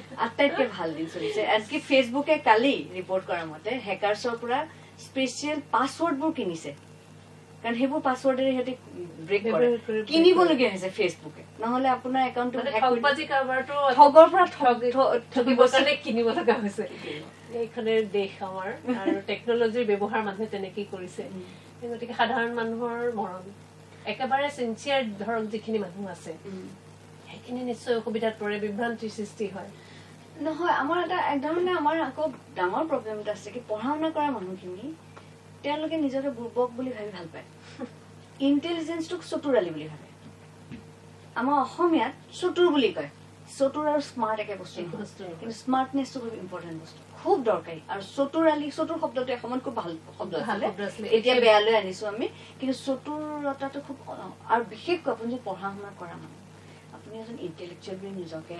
আনকি ফেচবুকে কালি ৰিপৰ্ট কৰা মতে হেকাৰ্ছৰ পৰা স্পেচিয়েল পাছৱৰ্ডবোৰ কিনিছে কাৰণ সেইবোৰ পাছৱৰ্ডেৰে সিহঁতে ব্ৰেক কৰে কিনিবলগীয়া হৈছে ফেচবুকে নহ'লে আপোনাৰ একাউণ্টটো ঠগৰ পৰা
ঠগিবৰ কাৰণে কিনিব লগা হৈছে এইখনৰ দেশ আমাৰ আৰু টেকনলজিৰ ব্যৱহাৰ মানুহে তেনেকেই কৰিছে গতিকে সাধাৰণ মানুহৰ মৰণ একেবাৰে চিনচিয়াৰ ধৰক যিখিনি মানুহ আছে সেইখিনি নিশ্চয় অসুবিধাত পৰে বিভ্ৰান্তিৰ সৃষ্টি হয়
নহয় আমাৰ এটা একদম আমাৰ আকৌ ডাঙৰ প্ৰব্লেম এটা আছে কি পঢ়া শুনা কৰা মানুহখিনি তেওঁলোকে নিজকে বুৰ্বক বুলি ভাবি ভাল পায় ইণ্টেলিজেন্সটোক চতুৰালি বুলি ভাবে আমাৰ অসমীয়াত চতুৰ বুলি কয় চতুৰ আৰু স্মাৰ্ট একে বস্তু কিন্তু স্মাৰ্টনেছটো খুব ইম্পৰ্টেণ্ট বস্তু খুব দৰকাৰী আৰু চতুৰ শব্দটো এসময়ত খুব ভাল শব্দ আছিলে এতিয়া বেয়ালৈ আনিছো আমি কিন্তু চতুৰতাটো খুব আৰু বিশেষকৈ আপুনি যদি পঢ়া শুনা কৰা মানুহ আপুনি এজন ইণ্টেলেকচুৱেল বুলি নিজকে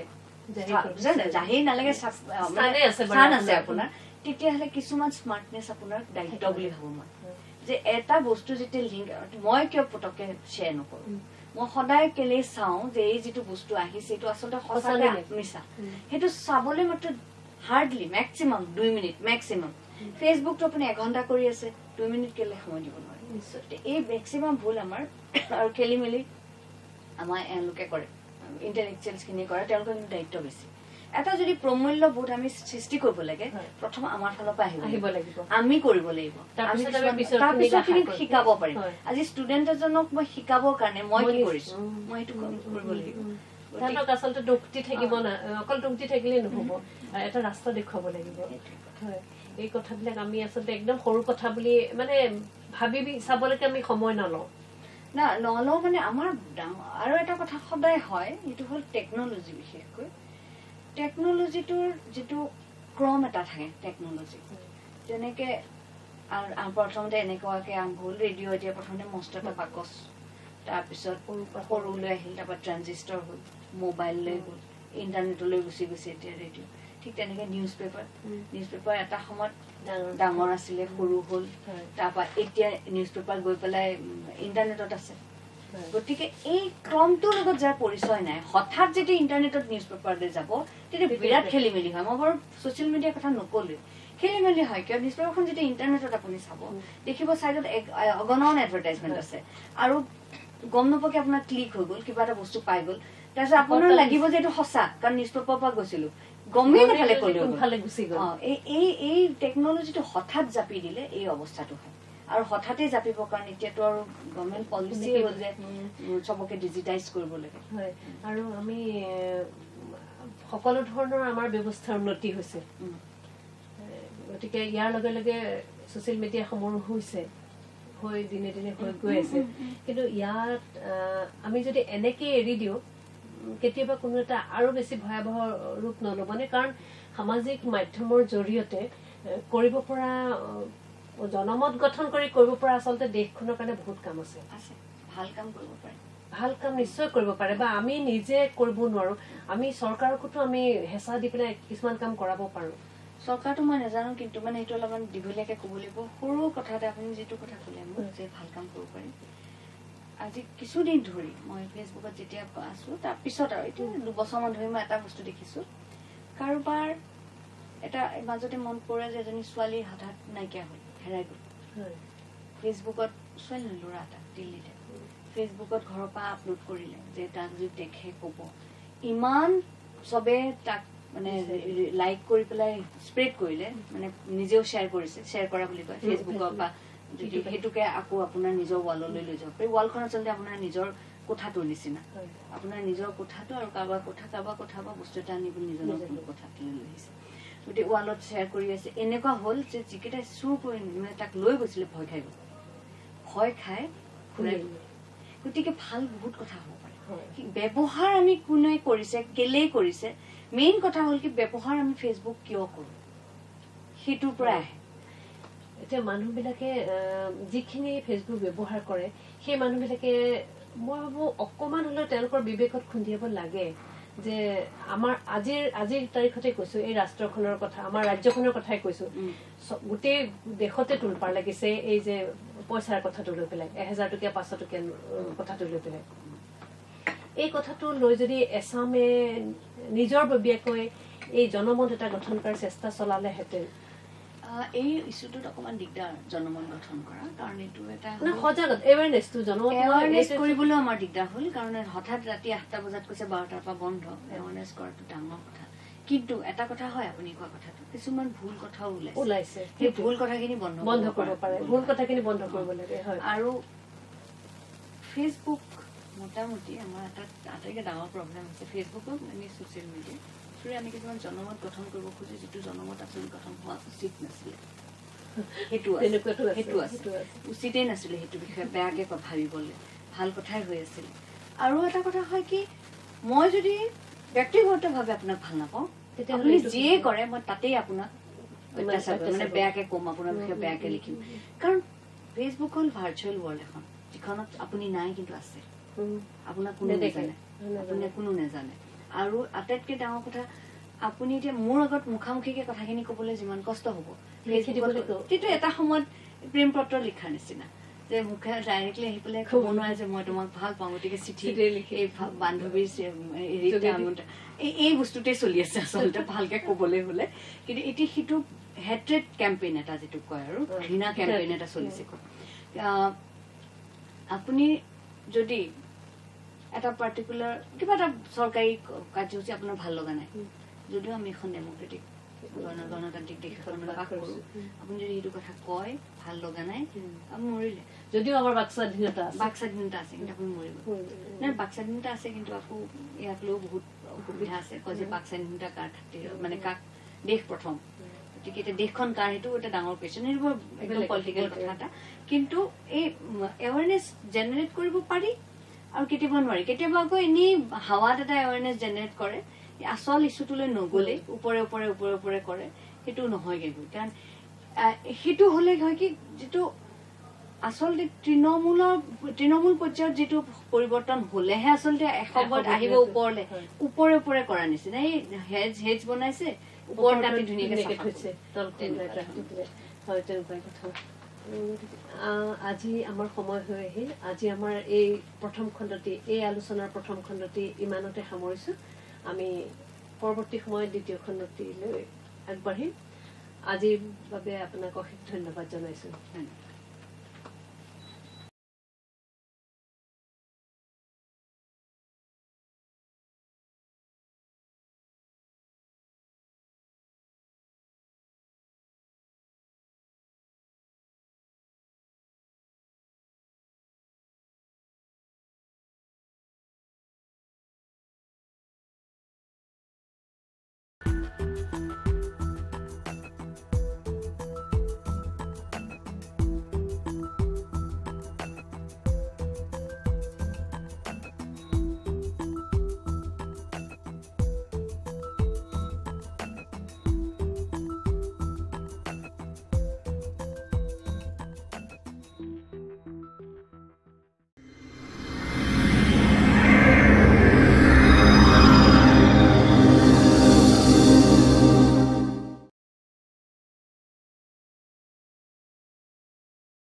জাহিৰ নালাগে স্থান আছে আপোনাৰ তেতিয়াহ'লে কিছুমান স্মাৰ্টনেছ আপোনাৰ দায়িত্ব বুলি ভাবো মই যে এটা বস্তু যেতিয়া লিংক মই কিয় পটককে শ্বেয়াৰ নকৰো মই সদায় কেলে চাওঁ যে এই যিটো বস্তু আহিছে এইটো আচলতে সঁচাকে মিছা সেইটো চাবলৈ মাত্ৰ হাৰ্ডলি মেক্সিমাম 2 মিনিট মেক্সিমাম ফেচবুকটো আপুনি 1 ঘণ্টা কৰি আছে 2 মিনিট কেলে সময় দিব নোৱাৰে এই মেক্সিমাম ভুল আমাৰ আৰু খেলি মেলি আমাৰ এওঁলোকে কৰে ইণ্টেলেকচুৱেলছ খিনি কৰে তেওঁলোকৰ দায়িত্ব বেছি এটা যদি প্ৰমূল্য বোধ আমি সৃষ্টি কৰিব লাগে প্ৰথম আমাৰ ফালৰ পৰা আহিব লাগিব আমি কৰিব লাগিব তাৰপিছত শিকাব পাৰিম আজি ষ্টুডেণ্ট এজনক মই শিকাবৰ কাৰণে মই কি কৰিছো মই এইটো কৰিব লাগিব
তেওঁলোক আচলতে দুখটি থাকিব না অকল দুখটি থাকিলেই নহ'ব এটা ৰাস্তা দেখুৱাব লাগিব হয় এই কথাবিলাক আমি আচলতে একদম সৰু কথা বুলি মানে ভাবি চাবলৈকে আমি সময় নলওঁ
না নলওঁ মানে আমাৰ আৰু এটা কথা সদায় হয় এইটো হ'ল টেকন'লজি বিশেষকৈ টেকন'লজিটোৰ যিটো ক্ৰম এটা থাকে টেকন'লজি যেনেকে প্ৰথমতে এনেকুৱাকে আৰম্ভ হ'ল ৰেডিঅ' এতিয়া প্ৰথমতে মস্ত এটা বাকচ তাৰপিছত সৰুলৈ আহিল তাৰপৰা ট্ৰানজিষ্টৰ হ'ল মোবাইললৈ গ'ল ইণ্টাৰনেটলৈ গুচি গৈছে এতিয়া ৰেডিঅ' ঠিক তেনেকে নিউজ পেপাৰ এটা সময়ত ডাঙৰ আছিলে সৰু হ'ল তাৰপৰা এতিয়া নিউজ পেপাৰ গৈ পেলাই ইণ্টাৰনেটত আছে গতিকে এই ক্ৰমটোৰ লগত যাৰ পৰিচয় নাই হঠাৎ যেতিয়া ইণ্টাৰনেটত নিউজ পেপাৰলৈ যাব তেতিয়া বিৰাট খেলি মেলি হয় মই বাৰু ছচিয়েল মিডিয়াৰ কথা নকলোৱে খেলি মেলি হয় কিয় নিউজ পেপাৰখন যেতিয়া ইণ্টাৰনেটত আপুনি চাব দেখিব চাইডত অগণন এডভাৰটাইজমেণ্ট আছে আৰু গম নোপোৱাকে আপোনাৰ ক্লিক হৈ গ'ল কিবা এটা বস্তু পাই গ'ল তাৰপিছত আপোনাৰ লাগিব যে এইটো সঁচা কাৰণ নিউজ পেপাৰৰ পৰা গৈছিলো গমেই নাপালে এই টেকন'লজিটো হঠাৎ জাপি দিলে এই অৱস্থাটো হয় আৰু হঠাতে জাপিবৰ কাৰণে এতিয়াতো আৰু গভৰ্ণমেণ্ট পলিচি হ'ল যে চবকে ডিজিটাইজ কৰিব লাগে
হয় আৰু আমি সকলো ধৰণৰ আমাৰ ব্যৱস্থাৰ উন্নতি হৈছে গতিকে ইয়াৰ লগে লগে ছচিয়েল মিডিয়া সমূহ হৈছে হৈ দিনে দিনে হৈ গৈ আছে কিন্তু ইয়াত আমি যদি এনেকে এৰি দিওঁ কেতিয়াবা কোনো এটা আৰু বেছি ভয়াৱহ ৰূপ নল'বনে কাৰণ সামাজিক মাধ্যমৰ জৰিয়তে কৰিব পৰা জনমত গঠন কৰি কৰিব পৰা আচলতে দেশখনৰ কাৰণে বহুত কাম আছে
ভাল কাম কৰিব পাৰে
ভাল কাম নিশ্চয় কৰিব পাৰে বা আমি নিজে কৰিব নোৱাৰো আমি চৰকাৰকতো আমি হেঁচা দি পেলাই কিছুমান কাম কৰাব পাৰো
চৰকাৰটো মই নাজানো কিন্তু মানে এইটো অলপমান দীঘলীয়াকে ক'ব লাগিব সৰু কথা এটা আপুনি যিটো কথা ক'লে মোক যে ভাল কাম কৰিব পাৰি আজি কিছুদিন ধৰি মই ফেচবুকত যেতিয়া আছো তাৰপিছত আৰু এইটো 2 বছৰমান ধৰি মই এটা বস্তু দেখিছো কাৰোবাৰ এটা মাজতে মন পৰে যে এজনী ছোৱালী হঠাৎ নাইকিয়া হ'ল হেৰাই গ'ল ফেচবুকত ছোৱালী ল'ৰা এটা দিল্লীতে ফেচবুকত ঘৰৰ পৰা আপলোড কৰিলে যে তাক যদি দেখে ক'ব ইমান চবে তাক মানে লাইক কৰি পেলাই স্প্ৰেড কৰিলে মানে নিজেও শ্বেয়াৰ কৰিছে শ্বেয়াৰ কৰা বুলি কয় ফেচবুকৰ পৰা যদি সেইটোকে আকৌ আপোনাৰ নিজৰ ৱাললৈ লৈ যাব পাৰি ৱালখন আচলতে আপোনাৰ নিজৰ কোঠাটোৰ নিচিনা আপোনাৰ নিজৰ কোঠাটো আৰু কাৰোবাৰ কথা বা বস্তু এটা আনি নিজৰ কোঠাটোলৈ লৈ আহিছে গতিকে ৱালত শ্বেয়াৰ কৰি আছে এনেকুৱা হ'ল যে যিকেইটাই চুৰ কৰি মানে তাক লৈ গৈছিলে ভয় খাই ঘূৰাই গতিকে ভাল বহুত কথা হ'ব পাৰে ব্যৱহাৰ আমি কোনে কৰিছে কেলেই কৰিছে মেইন কথা হ'ল কি ব্যৱহাৰ আমি ফেচবুক কিয় কৰো সেইটোৰ পৰা আহে
এতিয়া মানুহবিলাকে যিখিনি ফেচবুক ব্যৱহাৰ কৰে সেই মানুহবিলাকে মই ভাবো অকণমান হ'লেও তেওঁলোকৰ বিবেকত খুন্দিয়াব লাগে যে আমাৰ আজিৰ তাৰিখতে কৈছো এই ৰাষ্ট্ৰখনৰ কথা আমাৰ ৰাজ্যখনৰ কথাই কৈছো গোটেই দেশতে তোলপাৰ লাগিছে এই যে পইচাৰ কথাটো লৈ পেলাই 1000 টকীয়া 500 টকীয়া কথাটো লৈ পেলাই এই কথাটো লৈ যদি এছামে নিজৰ ববিয়াকৈ এই জনমত এটা গঠন কৰাৰ চেষ্টা চলালেহেঁতেন
এই ইস্যুটোত অকমান দিগদাৰ জনমত গঠন কৰা কাৰণ এইটো এটা
সজাগত এৱাৰনেছটো
এৱাৰনেছ কৰিবলৈ আমাৰ দিগদাৰ হ'ল কাৰণ হঠাৎ ৰাতি 8টা বজাত কৈছে 12টাৰ পৰা বন্ধ এৱাৰনেছ কৰাটো ডাঙৰ কথা কিন্তু এটা কথা হয় আপুনি কোৱা কথাটো কিছুমান ভুল কথাও ওলাইছে সেই ভুল কথাখিনি বন্ধ
কৰিব পাৰে ভুল কথাখিনি বন্ধ কৰিব লাগে হয়
আৰু ফেচবুক মোটামুটি আমাৰ এটা আটাইতকৈ ডাঙৰ প্ৰব্লেম হৈছে ফেচবুকত মানে ছচিয়েল মিডিয়া আমি কিছুমান জনমত গঠন কৰিব খোজো যিটো জনমত আচলতে গঠন হোৱা উচিত নাছিলে সেইটো উচিতেই নাছিলে সেইটো বিষয়ে বেয়াকে ভাবিবলৈ ভাল কথাই হৈ আছিল আৰু এটা কথা হয় কি মই যদি ব্যক্তিগতভাৱে আপোনাক ভাল নাপাওঁ তেতিয়া আপুনি যিয়ে কৰে মই তাতেই আপোনাক মানে বেয়াকে ক'ম আপোনাৰ বিষয়ে বেয়াকে লিখিম কাৰণ ফেচবুক হ'ল ভাৰ্চুৱেল ৱৰ্ল্ড এখন যিখনত আপুনি নাই কিন্তু আছে আপোনাক কোনো নাজানে আৰু আটাইতকৈ ডাঙৰ কথা আপুনি এতিয়া মোৰ আগত মুখামুখিকে কথাখিনি ক'বলৈ যিমান কষ্ট হ'ব কিন্তু এটা সময়ত প্ৰেম পত্ৰ লিখাৰ নিচিনা যে মুখে ডাইৰেক্টলি আহি পেলাই ক'ব নোৱাৰে যে মই তোমাক ভাল পাওঁ গতিকে চিঠি এই বান্ধৱীৰ এই বস্তুতে চলি আছে আচলতে ভালকে ক'বলৈ হ'লে কিন্তু এতিয়া সিটো হেট্ৰেড কেম্পেইন এটা যিটো কয় আৰু ঘৃণা কেম্পেইন এটা চলিছে আপুনি যদি এটা পাৰ্টিকুলাৰ কিবা এটা চৰকাৰী কাৰ্যসূচী আপোনাৰ ভাল লগা নাই যদিও আমি এখন ডেমক্ৰেটিক গণতান্ত্ৰিক দেশ এখনত বাস কৰোঁ আপুনি যদি সেইটো কথা কয় ভাল লগা নাই আপুনি মৰিলে
যদিও আমাৰ বাক স্বাধীনতা
আছে কিন্তু আপুনি মৰিব নাই বাক স্বাধীনতা আছে কিন্তু আকৌ ইয়াক লৈও বহুত অসুবিধা আছে কয় যে বাক স্বাধীনতা কাৰ খাতিৰ মানে কাক দেশ প্ৰথম গতিকে এতিয়া দেশখন কাৰ সেইটো এটা ডাঙৰ কুৱেশ্যন এইবোৰ একদম পলিটিকেল কথা এটা কিন্তু এই এৱাৰনেছ জেনেৰেট কৰিব পাৰি আৰু কেতিয়াবা নোৱাৰি কেতিয়াবা আকৌ এনেই হাৱাত এটা এৱাৰনেছ জেনেৰেট কৰে আচল ইছ্যুটোলৈ নগ'লে ওপৰে ওপৰে ওপৰে ওপৰে কৰে সেইটো নহয়গৈ কাৰণ সেইটো হ'লে হয় কি যিটো আচলতে তৃণমূল পৰ্যায়ত যিটো পৰিৱৰ্তন হ'লেহে আচলতে এসময়ত আহিব ওপৰলে ওপৰে ওপৰে কৰা নিচিনা এই হেজ বনাইছে ওপৰ কাটি ধুনীয়াকে
থৈছে হয় তেনেকুৱাই কথা আজি আমাৰ সময় হৈ আহিল আজি আমাৰ এই প্ৰথম খণ্ডটি এই আলোচনাৰ প্ৰথম খণ্ডটি ইমানতে সামৰিছো আমি পৰৱৰ্তী সময়ত দ্বিতীয় খণ্ডটিলৈ আগবাঢ়িম আজিৰ বাবে আপোনাক অশেষ ধন্যবাদ জনাইছো